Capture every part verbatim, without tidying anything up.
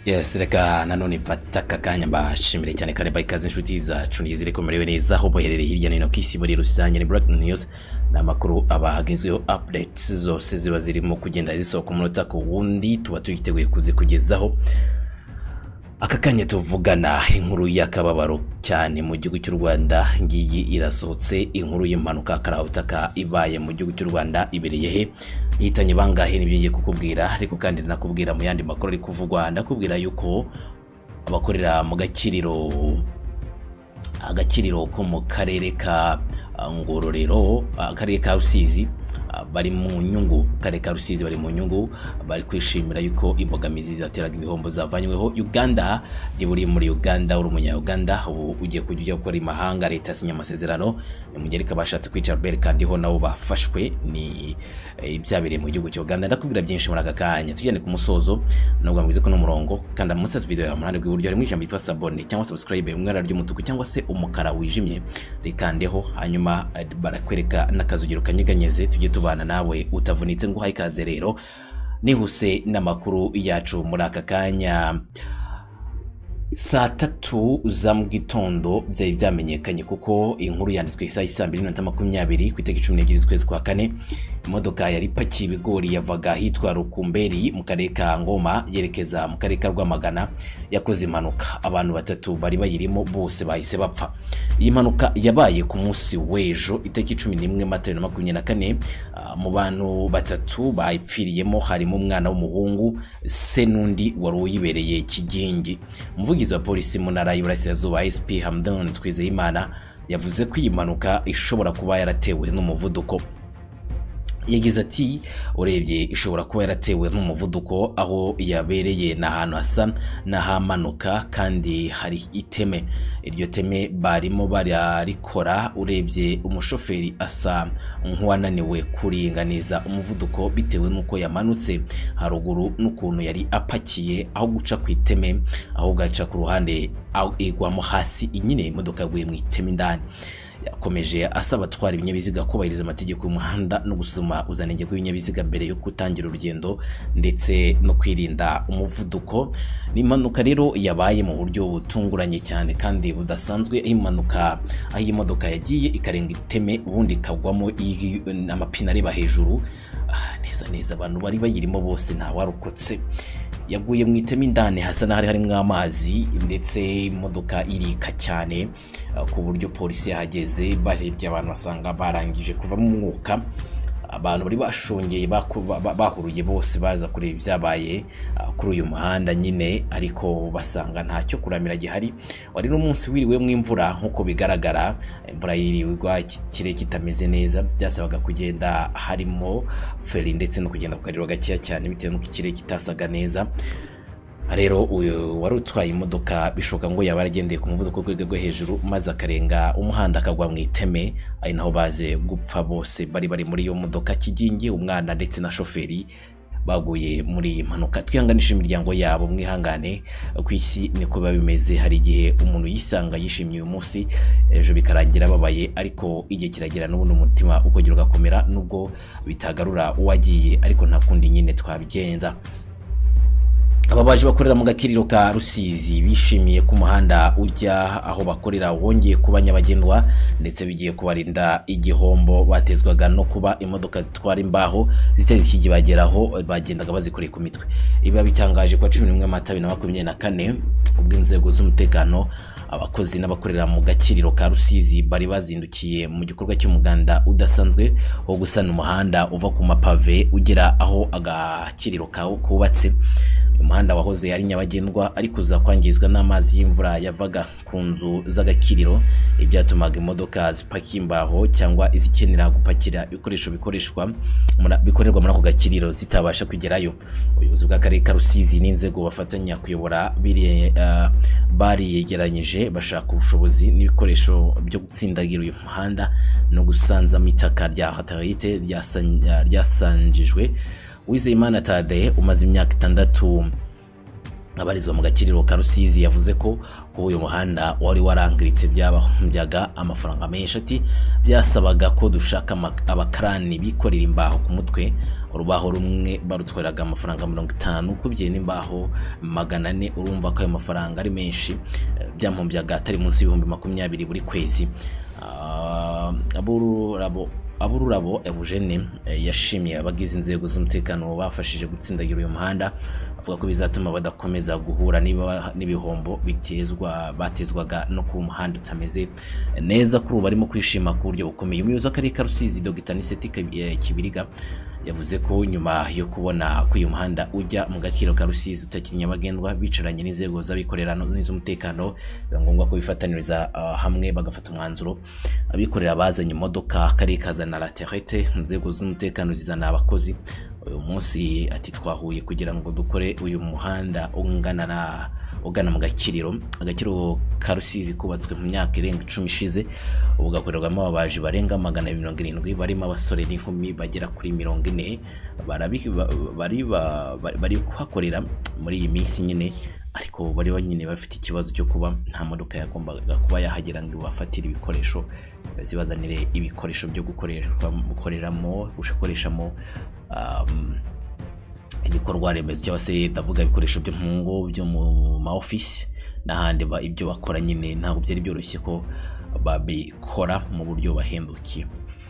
Yes, reka nanone mfata kakanya mbashimire cyane kare by kazi inshuti zacu nizire ko merewe neza aho boherereye hirya no hino kwisi muri rusange. Ni breaking news na makuru abahagezweho, updates zose ziba zirimo kugenda zisohoka umunota ku wundi, tuba tuyiteguye kuzikugezaho. Aka kanya tuvugana inkuru y'akababaro cyane mu gihugu cy'u Rwanda, ngiyi irasohotse. Inkuru y'impanuka karahutaka ibaye mu gihugu cy'u Rwanda ibereye he, yitanye bangahe nibyo ngiye kukubwira. Ariko kandi nakubwira mu yandi makuru ari kuvugwa, ndakubwira yuko abakorera mu gakiriro agakiriro ko mu karere ka Ngororero, akarere ka Rusizi, bari mu nyungu kare ka Rusizi bari mu nyungu, bari kwishimira yuko imbogamizi zateraga ibihombo zavanyweho. Uganda riburi muri Uganda, uri umunya Uganda ugiye kujya gukora imahanga, leta sinya amasezerano mugereka bashatse kwica Bel kandi ho nabo bafashwe. Ni ibyabere mu gihugu cya Uganda. Ndakubwira byinshi muri aka kanya, tujyane ku musozo nubwo mwize ko no murongo kandi munsi ya video ya munani rw'iburyo ari mwijambo yitwa sabone cyangwa subscribe umwara ry'umutuku cyangwa se umukara wijimye, rikandeho hanyuma barakwereka nakazugiro kanyeganyeze, tujye tubana nawe utavunitse. ngo hayikaze rero nihuse n'amakuru yacu muri aka kanya. Saa tatu za mu gitondo byari byamenyekanye kuko inkuru yanditswe isaha isa mbiri n'iminota makumyabiri ku itariki cumi n'ebyiri z'ukwezi kwa kane. Imodoka yari ipakiye ibigori yavaga hitwa Rukumberi mu karere ka Ngoma yerekeza mu karere ka Rwamagana, yakoze impanuka. Abantu batatu bari bayirimo bose bahise bapfa. Iyi mpanuka yabaye ku munsi w'ejo itariki cumi n'imwe Mata bibiri na makumyabiri na kane. Mu bantu batatu bayipfiriyemo harimo umwana w'umuhungu, se n'undi wari uyibereye Kigingi. Umuvugizi wa polisi mu ntara y'Iburasirazuba S P Hamdan Twizeyimana yavuze ko iyi mpanuka ishobora kuba yaratewe n'umuvuduko. Yagize ati urebye ishobora kuba yaratewe n'umuvuduko, aho yabereye n'ahantu hasa n'ahamanuka kandi hari iteme. Iryo teme barimo bararikora, urebye umushoferi asa nk'uwananiwe kuringaniza umuvuduko bitewe n'uko yamanutse haruguru n'ukuntu yari apakiye, aho guca ku iteme aho gaca ku ruhande igwamo hasi. Inyine imodoka yaguye mu iteme indani. Yakomeje asaba atwara ibinyabiziga kubahiriza amategeko y'umuhanda no gusoma uzanenge bw'ibinyabiziga mbere yo gutangira urugendo ndetse no kwirinda umuvuduko. N'impanuka rero yabaye mu buryo butunguranye cyane kandi budasanzwe. Impanuka aho imodoka yagiye ikarenga iteme ubundi ikagwamo amapine areba hejuru. Ah, neza neza abantu bari bayirimo bose nta warokotse. Yaguye mu iteme indani hasa n'ahari harimo amazi ndetse imodoka irika cyane ku buryo polisi yahageze barebye abantu basanga barangije kuva mu mwuka. Abantu bari bashongeye bahuruye bose baza kureba ibyabaye kuri uyu muhanda nyine, ariko basanga ntacyo kuramira gihari. Wari n'umunsi wiriwe mu imvura nk'uko bigaragara, imvura yiriwigwa ikirere kitameze neza, byasabaga kugenda harimo feri ndetse no kugenda ku kariro gakeya cyane bitewe n'uko ikirere kitasaga neza. Rero uyu wari utwaye imodoka bishoka ngo yaba yaragendeye ku muvuduko rwo hejuru maze akarenga umuhanda akagwa mu iteme, ari naho baje gupfa bose bari bari muri iyo modoka. Kigingi, umwana ndetse na shoferi baguye muri iyi mpanuka. Twihanganisha imiryango yabo, mwihangane ku isi niko biba bimeze. Hari igihe umuntu yisanga yishimye uyu munsi ejo bikarangira babaye, ariko igihe kiragera n'ubundi umutima ukongera ugakomera nubwo bitagarura uwagiye, ariko nta kundi nyine twabigenza. Ababaje bakorera mu gakiriro ka Rusizi bishimiye ku muhanda ujya aho bakorera wongeye kuba nyabagendwa ndetse bigiye kubarinda igihombo batezwaga no kuba imodoka zitwara imbaho ziteze ikigibageraho bagendaga bazikoreye ku mitwe. Ibi bitangaje kwa cumi n'imwe Mata bibiri na makumyabiri na kane ubwo inzego z'umutekano, abakozi n'abakorera mu gakiriro ka Rusizi bari bazindukiye mu gikorwa cy'umuganda udasanzwe wo gusana umuhanda uva ku mapave ugera aho agakiriro kubatse. Umuhanda wahoze ari nyabagendwa ariko uza kwangizwa n'amazi y'imvura yavaga ku nzu z'agakiriro, ibyatumaga imodoka zipakiye imbaho cyangwa izikenera gupakira ibikoresho bikoreshwa bikorerwa muri ako gakiriro zitabasha kugerayo. Ubuyobozi bw'akarere ka Rusizi n'inzego bafatanya kuyobora bari yegeranyije bashaka ubushobozi n'ibikoresho byo gutsindagira uyu muhanda no gusanza mitaka rya hatarite ryasanjijwe. Uwizeyimana Tade umaze imyaka itandatu abarizwa mu gakiriro ka Rusizi yavuze ko uyu muhanda wari warangiritse byabahumbyaga amafaranga menshi, ati byasabaga ko dushaka abakarani bikorera imbaho ku mutwe, urubaho rumwe barutweraga amafaranga mirongo itanu kubye n'imbaho magana ane, urumva ko ayo mafaranga ari menshi, byamumbyaga atari munsi y'ibihumbi makumyabiri buri kwezi. Abururabo Abururabo Eugene yashimiye abagize inzego z'umutekano bafashije gutsindagira uyu muhanda, avuga ko bizatuma badakomeza guhura n'ibihombo bitezwa batezwaga no ku muhanda utameze neza. Kuri ubu barimo kwishima ku buryo bukomeye. Umuyobozi w'akarere ka Rusizi Dr Niseti Kibiriga yavuze ko nyuma yo kubona ko uyu muhanda ujya mu gakiro ka Rusizi utakiri nyabagendwa, bicaranye n'inzego z'abikorera n'iz'umutekano, biba ngombwa ko bifataniriza uh, hamwe bagafata umwanzuro. Abikorera bazanye imodoka, akarere kazana la terete, inzego z'umutekano zizana abakozi. Uyu munsi ati twahuye kugira ngo dukore uyu muhanda ungana na ugana mu gakiriro. Agakiro ka Rusizi kubatswe mu myaka irenga icumi ishize, ubu gakorerwamo ababaji barenga magana mirongo irindwi, barimo abasore n'inkumi bagera kuri mirongo ine. Bari bari bari kuhakorera muri iyi minsi nyine, ariko bari banyine bafite ikibazo cyo kuba nta modoka yagombaga kuba yahagera ngo bafatire ibikoresho, zibazanire ibikoresho byo gukorerwa gukoreramo gukoreshamo um, ibikorwa remezo cyangwa se ndavuga ibikoresho byo mu ngo, byo mu ma office n'ahandi ibyo bakora nyine ntabwo byari byoroshye ko babikora mu buryo bahendukiye.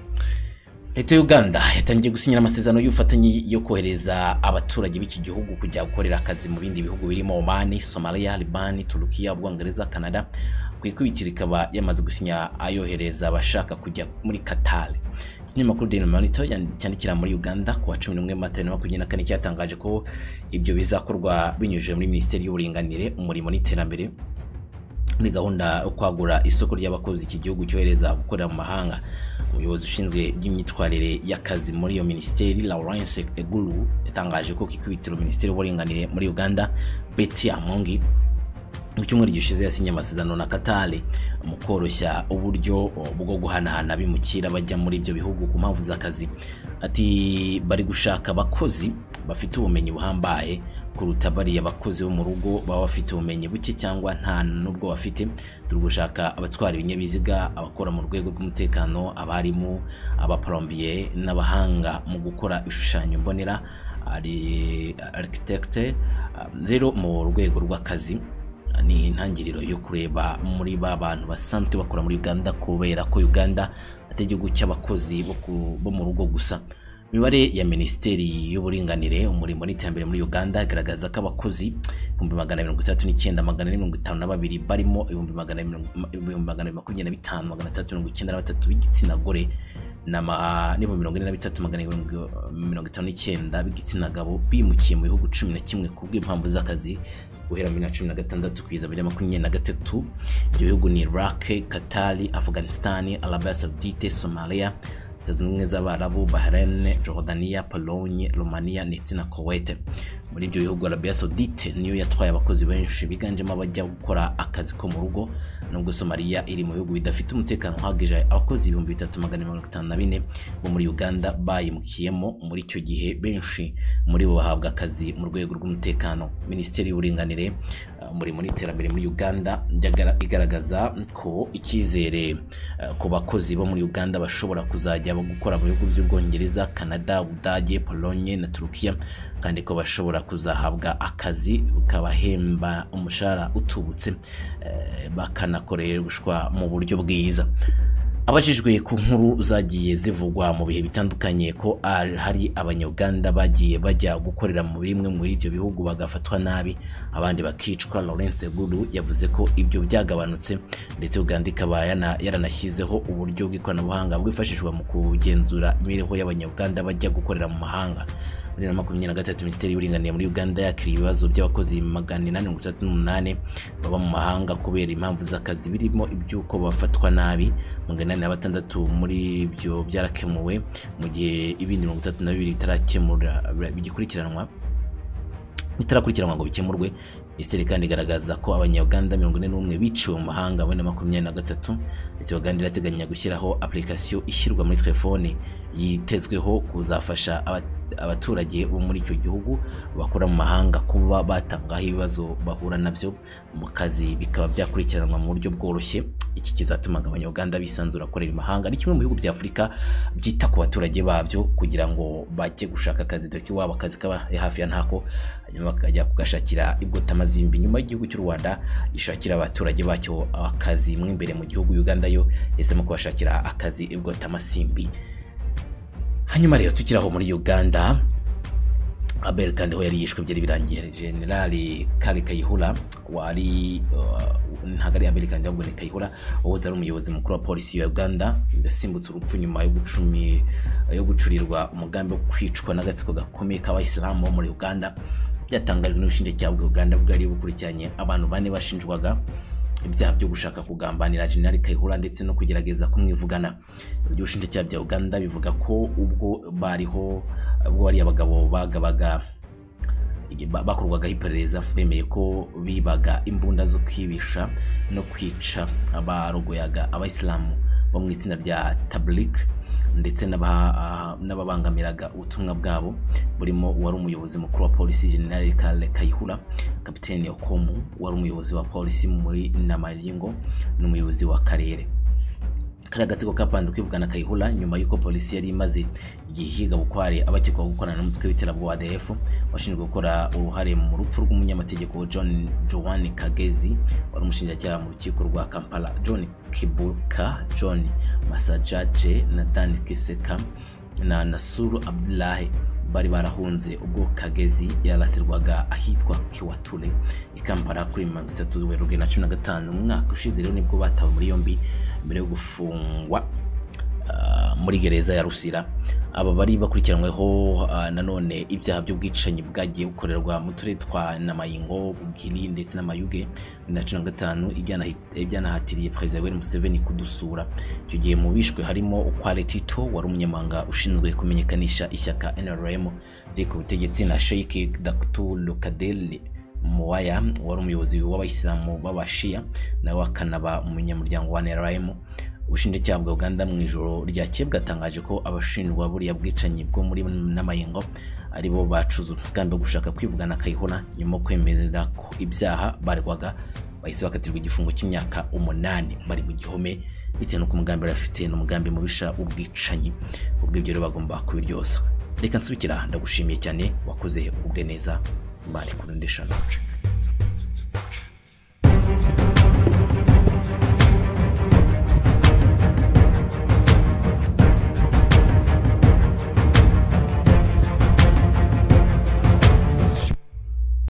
Leta y'Uganda yatangiye gusinyira amasezerano y'ubufatanye yo kohereza abaturage b'iki gihugu kujya gukorera akazi mu bindi bihugu birimo Oman, Somalia, Liban, Turukiya, Ubwongereza, Canada. Kwikubitira ikaba yamaze gusinya ayohereza abashaka kujya muri Qatar. Ikinyamakuru Daily Monitor cyandikira muri Uganda ku wa cumi n'umwe Mata bibiri na makumyabiri na kane cyatangaje ko ibyo bizakorwa binyujije muri Minisiteri y'Uburinganire, Umurimo n'Iterambere muri gahunda yo kwagura isoko ry'abakozi iki gihugu cyohereza gukorera mu mahanga. Umuyobozi ushinzwe by'imyitwarire y'akazi muri iyo minisiteri Lawrence Egulu yatangaje ko kikubitiro Minisiteri y'Uburinganire muri Uganda Betty Amongi mu cyumweru gishize yasinye amasezerano na Qatar mu koroshya uburyo bwo guhanahana bimukira bajya muri ibyo bihugu ku mpamvu z'akazi. Ati bari gushaka abakozi bafite ubumenyi buhambaye kuruta bari abakozi bo mu rugo baba bafite ubumenyi buke cyangwa nta nubwo bafite. Turi gushaka abatwara ibinyabiziga, abakora mu rwego rw'umutekano, abarimu, abaplombier n'abahanga mu gukora ibishushanyo mbonera, ari architect. Rero mu rwego rw'akazi ni intangiriro yo kureba muri ba bantu basanzwe bakora muri Uganda, kubera ko Uganda ategeko cy'abakozi bo mu rugo gusa. Imibare ya Minisiteri y'Uburinganire, Umurimo n'Iterambere muri Uganda igaragaza ko abakozi ibihumbi magana mirongo itatu n'icyenda magana mirongo itanu na babiri barimo ibihumbi magana makumyabiri na bitanu magana atatu mirongo icyenda na batatu b'igitsina gore n'ibihumbi mirongo ine na bitatu magana mirongo itanu n'icyenda b'igitsina gabo bimukiye mu bihugu cumi na kimwe kubw'impamvu z'akazi guhera muri cumi na gatandatu kugeza muri makumyabiri na gatatu. Ibyo bihugu ni Iraq, Qatar, Afghanistan, Arabia Saudite, Somalia, Leta Zunze Ubumwe z'Abarabu, Bahrain, Jordania, Pologne, Romania ndetse na Kuwait. Muri ibyo bihugu Arabia Saudite niyo yatwaye abakozi benshi biganjemo abajya gukora akazi ko mu rugo, nubwo Somalia iri mu bihugu bidafite umutekano uhagije. Abakozi ibihumbi bitatu magana mirongo itanu na bine bo muri Uganda bayimukiyemo muri icyo gihe, benshi muri bo bahabwa akazi mu rwego rw'umutekano. Minisiteri y'Uburinganire, Umurimo n'Iterambere muri Uganda igaragaza ko icyizere ku bakozi bo muri Uganda bashobora kuzajya gukora mu bihugu by'Ubwongereza, Canada, Ubudage, Pologne na Turukiya, kandi ko bashobora kuzahabwa akazi ukabahemba umushahara utubutse, bakanakoreshwa mu buryo bwiza. Abajijwe ku nkuru zagiye zivugwa mu bihe bitandukanye ko hari abanyuganda bagiye bajya gukorera mu bimwe muri ibyo bihugu bagafatwa nabi abandi bakicwa, Lawrence Egulu yavuze ko ibyo byagabanutse ndetse Uganda ikaba yaranashyizeho uburyo bw'ikoranabuhanga bwifashishwa mu kugenzura imibereho y'abanyuganda bajya gukorera mu mahanga. Muri makumyabiri na gatatu Minisiteri y'Uburinganire muri Uganda yakiriye ibibazo by'abakozi magana inani mirongo itatu n'umunani baba mu mahanga kubera impamvu z'akazi, birimo ibyuko bafatwa nabi. Magana inani na batandatu muri ibyo byarakemuwe, mu gihe ibindi mirongo itatu na bibiri bitarakemura bigikurikiranwa bitarakurikiranwa ngo bikemurwe. Minisiteri kandi igaragaza ko abanyuganda mirongo ine n'umwe biciwe mu mahanga muri makumyabiri na gatatu. Leta y'Uganda irateganya gushyiraho application ishyirwa muri telefone yitezweho kuzafasha abaturage bo muri icyo gihugu bakora mu mahanga kuba batangaho ibibazo bahura nabyo mu kazi bikaba byakurikiranwa mu buryo bworoshye. Iki kizatuma abanyarwanda bisanzura korera imahanga. Ni kimwe mu bihugu bya Afurika byita ku baturage babyo kugira ngo bajye gushaka akazi, dore ko iwabo akazi kaba hafi ya ntako, hanyuma bakajya kugashakira ibwotamazimbi. Nyuma y'igihugu cy'u Rwanda gishakira abaturage bacyo akazi mu imbere mu gihugu, Uganda yo yahisemo kubashakira akazi ibwotamasimbi. Hanyuma rero tukiraho muri Uganda, Abel kandi ho yari yishwe byari birangiye. Generali Kale Kayihura wari uh, ntagari Abel kandi ahubwo ni Kayihura wahoze ari umuyobozi mukuru wa polisi ya Uganda, yasimbutse urupfu nyuma yo gucumi yo gucurirwa umugambi wo kwicwa n'agatsiko gakomeye k'abayisilamu muri Uganda. Byatangajwe n'ubushinjacyaha bwa Uganda bwari bukurikiranye abantu bane bashinjwaga ibyaha byo gushaka kugambanira General Kayihura ndetse no kugerageza kumwivugana. Ubushinjacyaha bya Uganda bivuga ko ubwo bariho ubwo bari abagabo bagabaga bakorwaga iperereza bemeye ko bibaga imbunda zo kwibisha no kwica abarogoyaga abayisilamu bo mu itsinda rya Tabligh ndetse n'ababangamiraga ubutumwa bwabo, burimo wari umuyobozi mukuru wa polisi General Kale Kayihura, Kapiteni Okomu wari umuyobozi wa polisi muri Namalingo n'umuyobozi wa karere. Kari agatsiko kapanze kwivugana Kayihura nyuma y'uko polisi yari imaze igihiga bukware abakekwa gukorana n'umutwe w'iterabwoba wa A D F washinzwe gukora uruhare mu rupfu rw'umunyamategeko John Joan Kagezi wari umushinjacyaha mu rukiko rwa Kampala. John Kibuka, John Masajaje na Dan Kiseka na Nasuru Abdullahi bari barahunze ubwo Kagezi yarasirwaga ahitwa Kiwatule i Kampala kuri mirongo itatu Werurwe na cumi na gatanu umwaka ushize. Rero nibwo batawe muri yombi mbere yo gufungwa uh, muri gereza ya Rusira. Aba bari bakurikiranweho uh, nanone ibyaha by'ubwicanyi bwagiye bukorerwa mu turere twa Namayingo, Bugiri ndetse n'Amayuge na cumi na gatanu ibyanahatiriye Perezida Yoweri Museveni kudusura. Icyo gihe mu bishwe harimo Okwale Tito wari umunyamabanga ushinzwe kumenyekanisha ishyaka N R M riri ku butegetsi na Sheikh Dr Lukadeli Muwaya wari umuyobozi w'abayisilamu b'abashia nawe akanaba umunyamuryango wa N R M. Ubushinjacyaha bwa Uganda mu ijoro ryakeye bwatangaje ko abashinjwa buriya bwicanyi bwo muri Namayingo ari bo bacuze umugambi wo gushaka kwivugana Kayihura nyuma kwemerera ko ibyaha baregwaga, bahise bakatirwa igifungo cy'imyaka umunani bari mu gihome bitewe n'uko umugambi bafite n'umugambi mubisha ubwicanyi. Ubwo ibyo rero bagomba kubiryoza. Reka nsubikira, ndagushimiye cyane, wakoze ubwe neza, bari kurundisha.